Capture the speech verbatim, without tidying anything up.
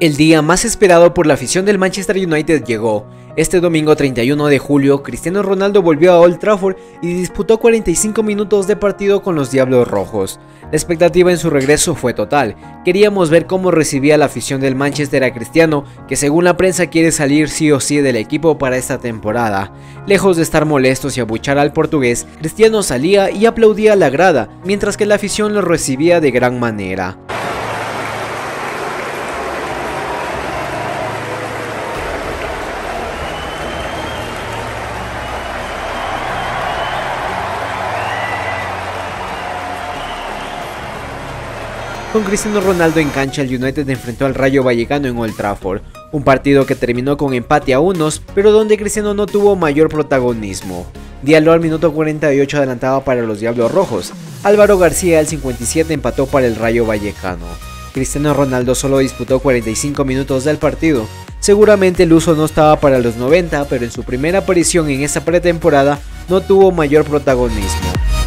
El día más esperado por la afición del Manchester United llegó. Este domingo treinta y uno de julio, Cristiano Ronaldo volvió a Old Trafford y disputó cuarenta y cinco minutos de partido con los Diablos Rojos. La expectativa en su regreso fue total. Queríamos ver cómo recibía la afición del Manchester a Cristiano, que según la prensa quiere salir sí o sí del equipo para esta temporada. Lejos de estar molestos y abuchar al portugués, Cristiano salía y aplaudía a la grada, mientras que la afición lo recibía de gran manera. Con Cristiano Ronaldo en cancha, el United enfrentó al Rayo Vallecano en Old Trafford, un partido que terminó con empate a unos, pero donde Cristiano no tuvo mayor protagonismo. Diallo al minuto cuarenta y ocho adelantaba para los Diablos Rojos, Álvaro García al cincuenta y siete empató para el Rayo Vallecano. Cristiano Ronaldo solo disputó cuarenta y cinco minutos del partido. Seguramente el uso no estaba para los noventa, pero en su primera aparición en esta pretemporada no tuvo mayor protagonismo.